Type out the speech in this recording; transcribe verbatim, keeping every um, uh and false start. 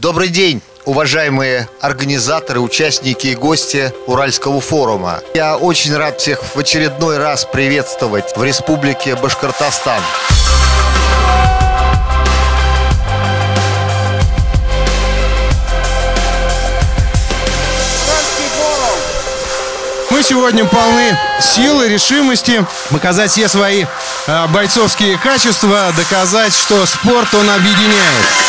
Добрый день, уважаемые организаторы, участники и гости Уральского форума. Я очень рад всех в очередной раз приветствовать в Республике Башкортостан. Мы сегодня полны силы, решимости показать все свои э, бойцовские качества, доказать, что спорт, он объединяет.